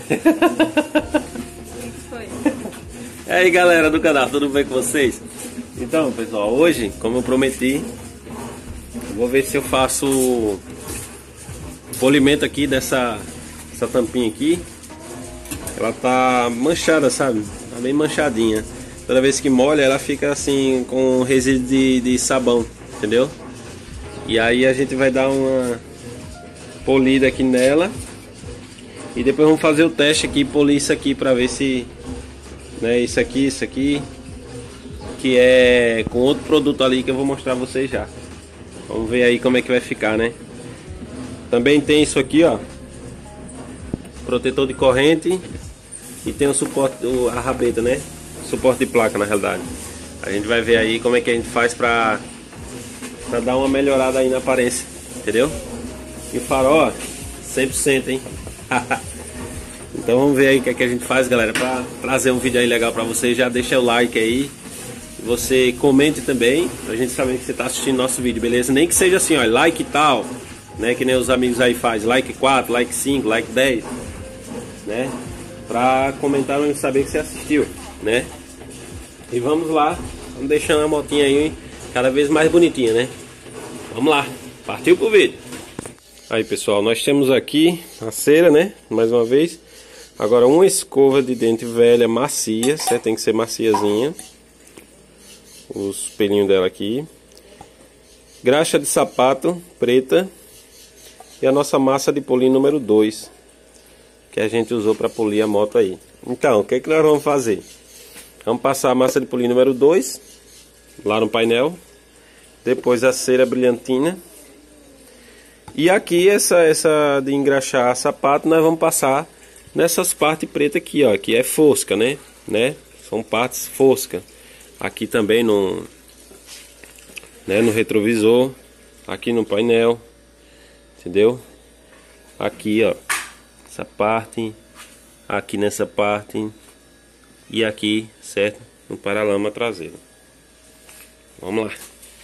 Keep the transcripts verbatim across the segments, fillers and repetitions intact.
Foi. E aí galera do canal, tudo bem com vocês? Então pessoal, hoje, como eu prometi, eu vou ver se eu faço polimento aqui dessa essa tampinha aqui. Ela tá manchada, sabe? Tá bem manchadinha. Toda vez que molha ela fica assim com resíduo de, de sabão, entendeu? E aí a gente vai dar uma polida aqui nela. E depois vamos fazer o teste aqui, polir isso aqui pra ver se, né, isso aqui, isso aqui, que é com outro produto ali que eu vou mostrar a vocês já. Vamos ver aí como é que vai ficar, né? Também tem isso aqui, ó, protetor de corrente. E tem o suporte, a rabeta, né? Suporte de placa, na realidade. A gente vai ver aí como é que a gente faz pra, pra dar uma melhorada aí na aparência, entendeu? E o farol, ó, cem por cento, hein? Então vamos ver aí o que é que a gente faz, galera, pra trazer um vídeo aí legal pra vocês. Já deixa o like aí. Você comente também, pra gente saber que você tá assistindo nosso vídeo, beleza? Nem que seja assim, ó, like e tal, né? Que nem os amigos aí faz, like quatro, like cinco, like dez, né? Pra comentar e saber que você assistiu, né? E vamos lá, vamos deixando a motinha aí cada vez mais bonitinha, né? Vamos lá, partiu pro vídeo. Aí pessoal, nós temos aqui a cera, né? Mais uma vez. Agora uma escova de dente velha macia, certo? Tem que ser maciazinha. Os pelinhos dela aqui. Graxa de sapato preta. E a nossa massa de polir número dois. Que a gente usou para polir a moto aí. Então, o que é que nós vamos fazer? Vamos passar a massa de polir número dois lá no painel. Depois a cera brilhantina. E aqui essa, essa de engraxar sapato nós vamos passar nessas partes pretas aqui, ó, que é fosca, né? né? São partes fosca. Aqui também no, né, no retrovisor, aqui no painel, entendeu? Aqui, ó, essa parte, aqui nessa parte e aqui, certo? No paralama traseiro. Vamos lá.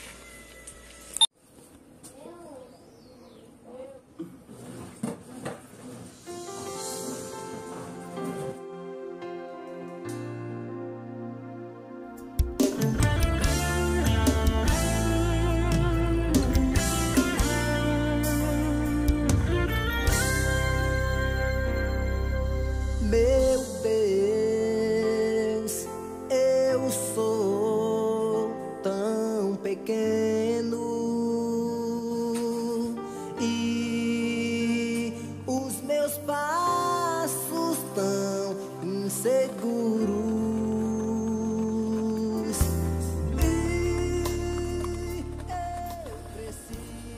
Meu Deus, eu sou tão pequeno e os meus passos tão inseguros. E eu preciso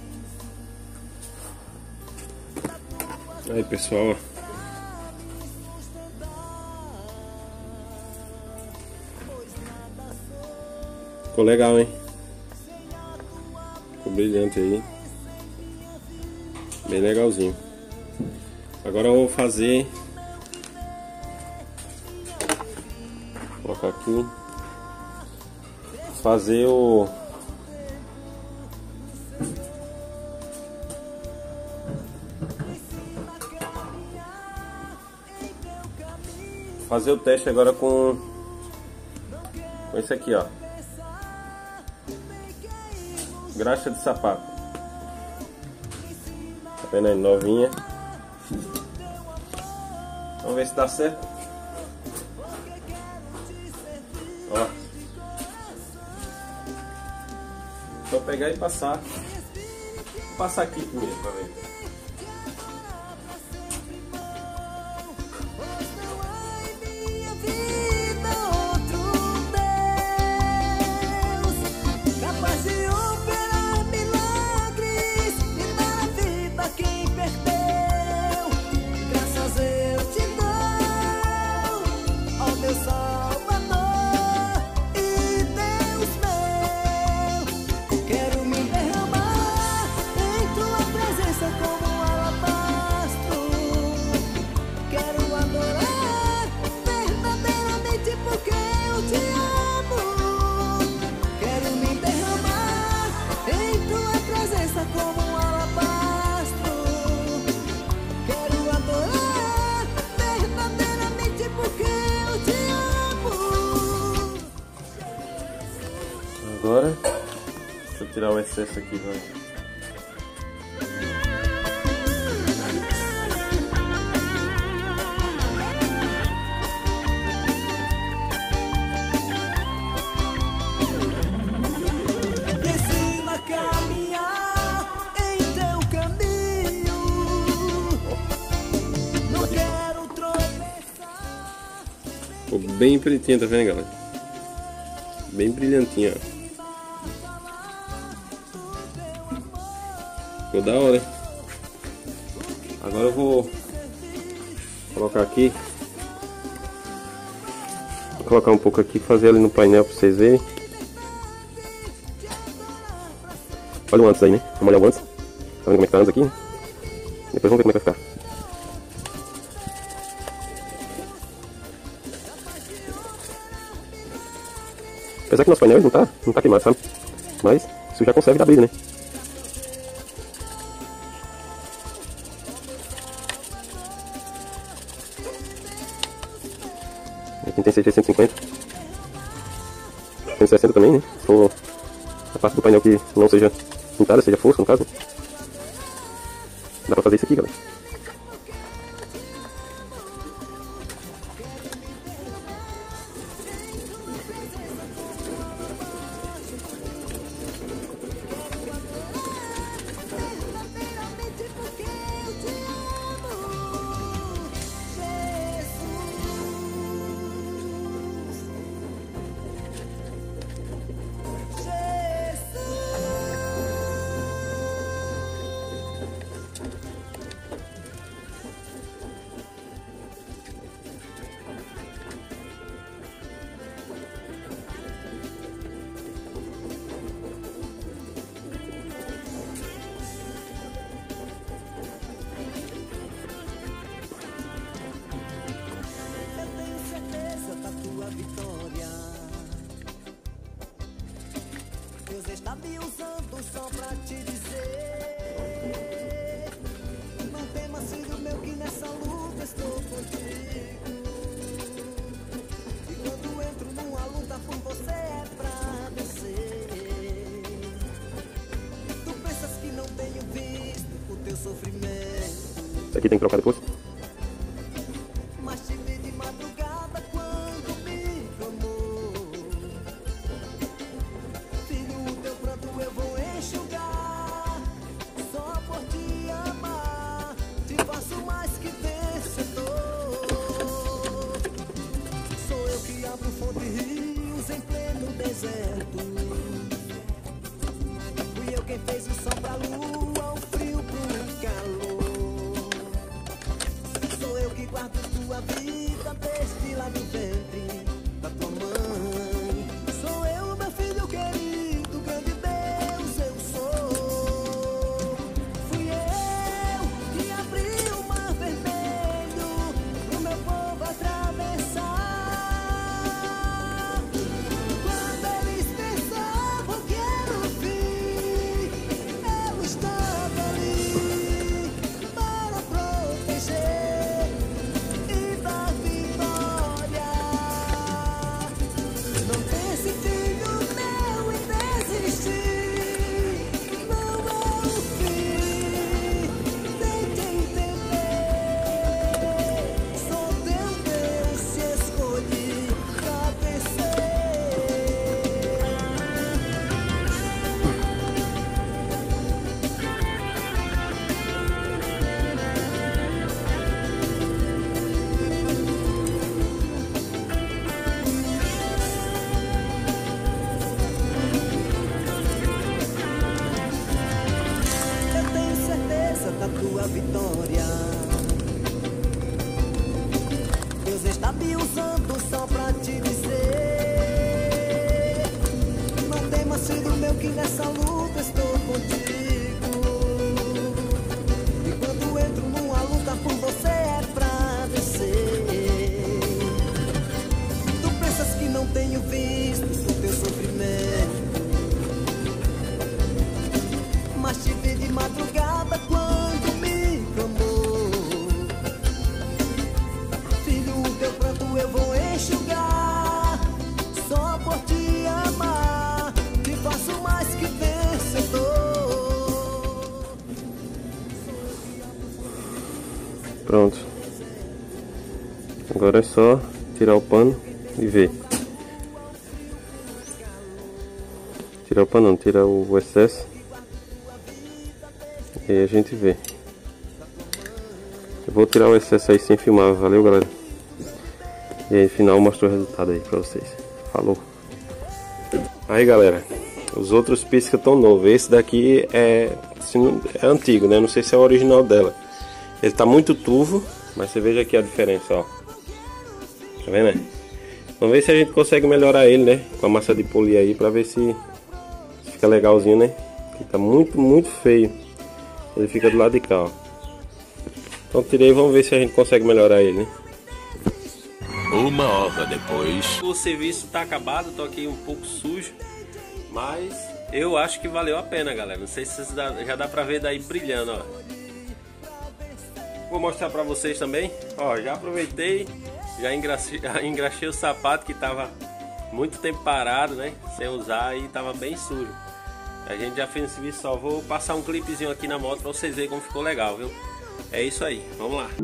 da tua. Aí pessoal, ficou legal, hein? Ficou brilhante aí. Bem legalzinho. Agora eu vou fazer. Vou colocar aqui. Fazer o. Fazer o teste agora com. Com esse aqui, ó. Graxa de sapato. Tá vendo aí? Novinha. Vamos ver se dá certo. Ó. Só pegar e passar. Vou passar aqui primeiro pra ver. Quero me derramar em tua presença. tirar o excesso aqui, vai. Ensina a caminhar em teu caminho. Não quero tropeçar. Ficou bem pretinha, tá vendo, galera? Bem brilhantinha, ó. Ficou da hora. Agora eu vou colocar aqui. Vou colocar um pouco aqui, fazer ali no painel pra vocês verem. Olha o antes aí, né? Vamos olhar o antes. Tá vendo como é que tá antes aqui? Depois vamos ver como é que vai ficar. Apesar que nosso painel não tá, não tá queimado, sabe? Mas isso já conserva da brilho, né? Aqui tem cento e cinquenta. cento e sessenta também, né? Se for a parte do painel que não seja pintada, seja fosca no caso. Dá pra fazer isso aqui, galera. Deus está me usando só pra te dizer: não temas, filho meu, que nessa luta estou contigo. E quando entro numa luta por você é pra vencer. Tu pensas que não tenho visto o teu sofrimento. Isso aqui tem que trocar depois. Mas te vi de madrugada quando me clamou. Filho, o teu pranto eu vou enxugar. Só por te amar te faço mais que vencedor. Sou eu que abro fonte e rios em pleno deserto. Fui eu quem fez o sol pra lua, o frio pro calor. Sou eu que guardo tua vida desde lá do ventre da tua mãe. Sou eu, meu filho querido, grande Deus eu sou. Fui eu que abri o mar vermelho pro meu povo atravessar. Quando eles pensavam que era o fim, eu estava ali para proteger e dar vitória. Não pense, filho meu, em desistir. Não é o fim, tente entender. Sou teu Deus, te escolhi pra vencer. Eu tenho certeza da tua vitória. Deus está me usando só pra te dizer: não temas, filho meu, que nessa luta estou contigo. E quando entro numa luta por você é pra vencer. Tu pensas que não tenho visto o teu sofrimento, mas te vi de madrugada quando me clamou. Filho, o teu pranto eu vou enxugar. Só por te amar te faço mais que vencedor. Pronto. Agora é só tirar o pano e ver. Tirar o pano não, tirar o excesso. E aí a gente vê. Eu vou tirar o excesso aí sem filmar, valeu galera? E aí no final eu mostro o resultado aí pra vocês. Falou! Aí galera, os outros pisca tão novos. Esse daqui é, é antigo, né? Não sei se é o original dela. Ele tá muito turvo, mas você veja aqui a diferença, ó. Tá vendo, né? Vamos ver se a gente consegue melhorar ele, né? Com a massa de polir aí, pra ver se fica legalzinho, né? Ele tá muito, muito feio. Ele fica do lado de cá, ó. Então tirei, vamos ver se a gente consegue melhorar ele, né? Uma hora depois. O serviço tá acabado, tô aqui um pouco sujo, mas eu acho que valeu a pena, galera. Não sei se já dá pra ver daí brilhando, ó. Vou mostrar pra vocês também, ó. Já aproveitei, já engraxei, já engraxei o sapato que tava muito tempo parado, né? Sem usar e tava bem sujo. A gente já fez esse serviço, só vou passar um clipezinho aqui na moto pra vocês verem como ficou legal, viu? É isso aí, vamos lá.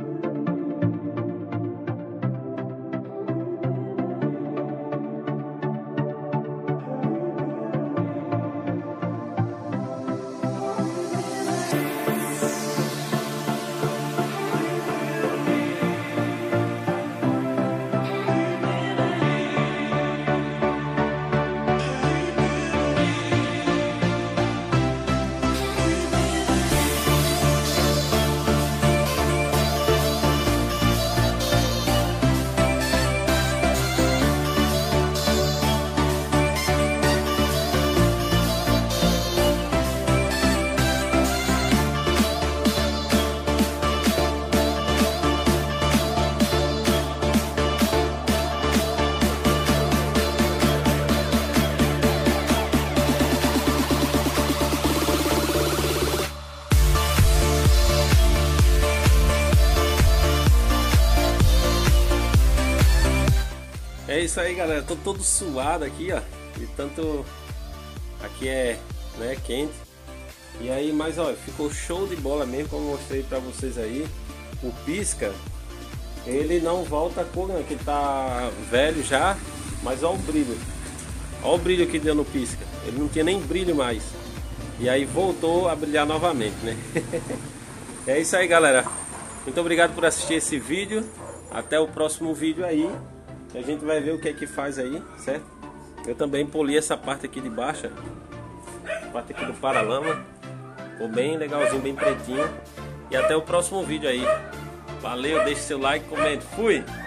É isso aí, galera. Tô todo suado aqui, ó. E tanto aqui é, né, quente. E aí, mas ó, ficou show de bola mesmo, como eu mostrei pra vocês aí. O pisca, ele não volta a cor, né, que ele tá velho já. Mas ó o brilho. Ó o brilho que deu no pisca. Ele não tinha nem brilho mais. E aí voltou a brilhar novamente, né? É isso aí, galera. Muito obrigado por assistir esse vídeo. Até o próximo vídeo aí. A gente vai ver o que é que faz aí, certo? Eu também poli essa parte aqui de baixo, a parte aqui do paralama. Ficou bem legalzinho, bem pretinho. E até o próximo vídeo aí. Valeu, deixe seu like, comente. Fui!